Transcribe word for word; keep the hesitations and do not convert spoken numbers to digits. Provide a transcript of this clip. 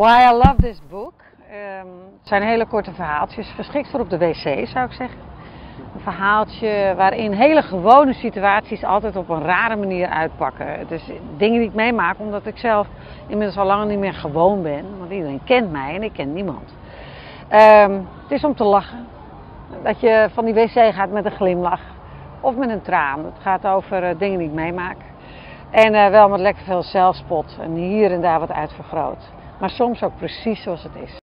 Why I love this book. Um, het zijn hele korte verhaaltjes, geschikt voor op de wc zou ik zeggen. Een verhaaltje waarin hele gewone situaties altijd op een rare manier uitpakken. Het is dingen die ik meemaak omdat ik zelf inmiddels al lang niet meer gewoon ben. Want iedereen kent mij en ik ken niemand. Um, het is om te lachen. Dat je van die wc gaat met een glimlach of met een traan. Het gaat over uh, dingen die ik meemaak. En uh, wel met lekker veel zelfspot en hier en daar wat uitvergroot. Maar soms ook precies zoals het is.